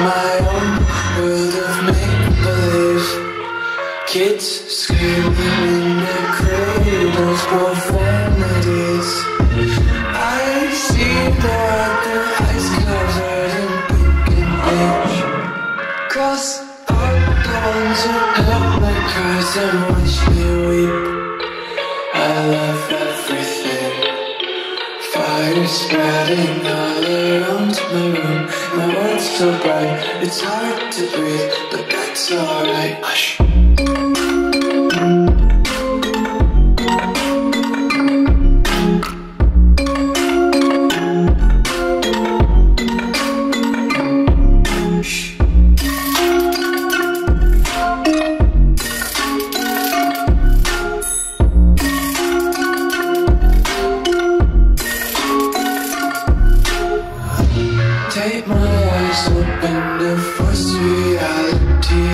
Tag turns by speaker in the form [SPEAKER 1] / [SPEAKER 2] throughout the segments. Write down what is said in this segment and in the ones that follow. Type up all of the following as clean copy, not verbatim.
[SPEAKER 1] my own world of make-believe. Kids screaming in their cradles, profanities. I see the world through eyes covered in ink and age. Cross out the ones who heard my cries and watched me weep. I love everything. Fire spreading all around my room. My world's so bright, it's hard to breathe, but that's alright. Hush. Take my eyes open to force reality.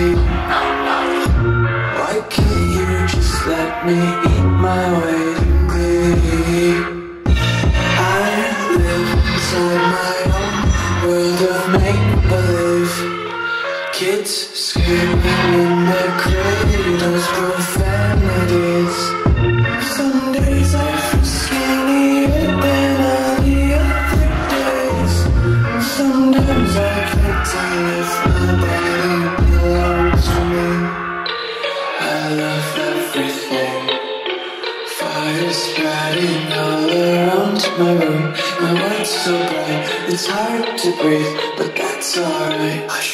[SPEAKER 1] Why can't you just let me eat my way to glee? I live inside my own world of make-believe. Kids screaming in their cradles, profanities. Some days I feel skinnier than all the other days. Sometimes I can't tell if my body belongs to me. I love everything. Fire spreading all around my room. My world's so bright, it's hard to breathe, but that's alright. Hush.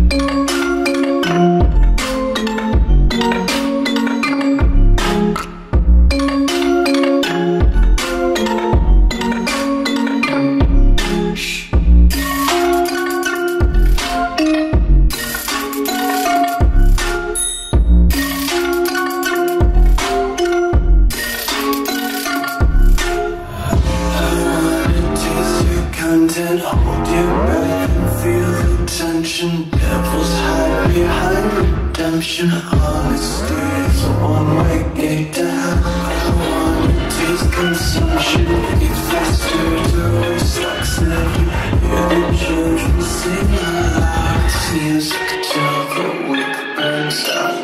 [SPEAKER 1] And hold your breath and feel the tension. Devils hide behind redemption. Honesty is a one-way gate to hell. I wanna taste consumption. It's faster to waste like you hear the children sing aloud. It's music till the wick burns out.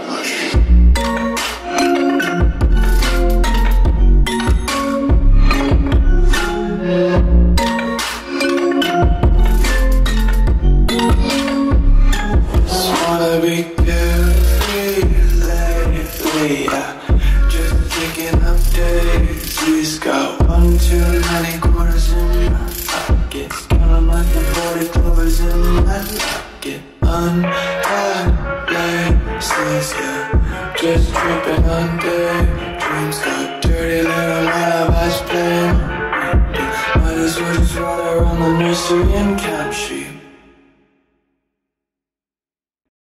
[SPEAKER 1] Be carefree lately, just picking up daisies. Got one too many quarters in my pocket, counting like the 40 clovers in my pocket. Untied laces, yeah, just tripping on daydreams. Got dirty little lullabies playing. Might as well just ride around the nursery and count sheet.